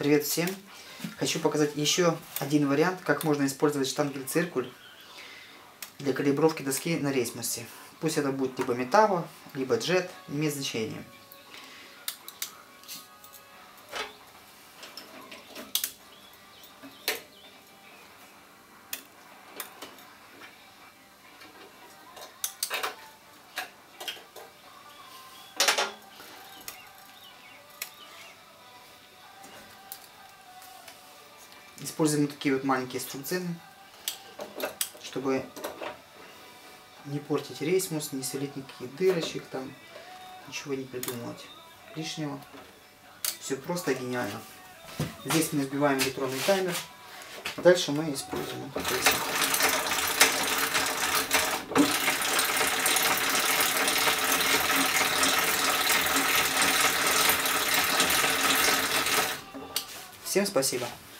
Привет всем! Хочу показать еще один вариант, как можно использовать штангель-циркуль для калибровки доски на рейсмосе. Пусть это будет либо металла, либо джет, не имеет значения. Используем вот такие вот маленькие струбцины, чтобы не портить рейсмос, не свалить никаких дырочек, там ничего не придумывать лишнего. Все просто гениально. Здесь мы сбиваем электронный таймер. Дальше мы используем вот такой. Всем спасибо.